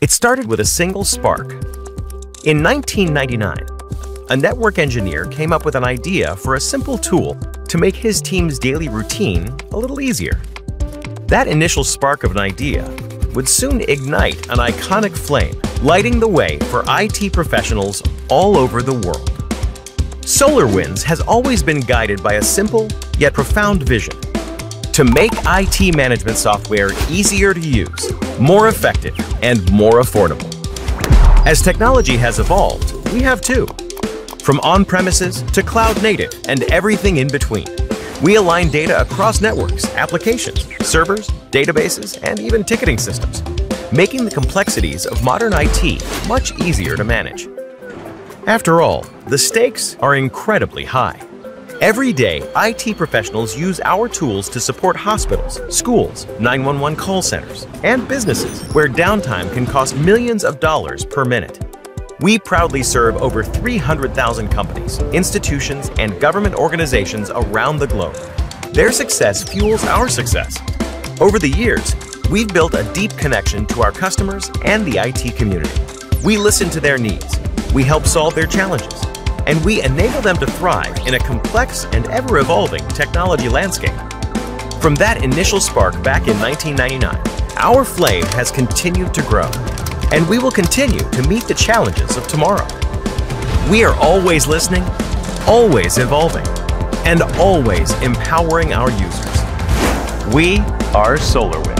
It started with a single spark. In 1999, a network engineer came up with an idea for a simple tool to make his team's daily routine a little easier. That initial spark of an idea would soon ignite an iconic flame, lighting the way for IT professionals all over the world. SolarWinds has always been guided by a simple yet profound vision: to make IT management software easier to use, more effective, and more affordable. As technology has evolved, we have too. From on-premises to cloud-native and everything in between. We align data across networks, applications, servers, databases, and even ticketing systems, making the complexities of modern IT much easier to manage. After all, the stakes are incredibly high. Every day, IT professionals use our tools to support hospitals, schools, 911 call centers, and businesses where downtime can cost millions of dollars per minute. We proudly serve over 300,000 companies, institutions, and government organizations around the globe. Their success fuels our success. Over the years, we've built a deep connection to our customers and the IT community. We listen to their needs, we help solve their challenges, and we enable them to thrive in a complex and ever-evolving technology landscape. From that initial spark back in 1999, our flame has continued to grow, and we will continue to meet the challenges of tomorrow. We are always listening, always evolving, and always empowering our users. We are SolarWinds.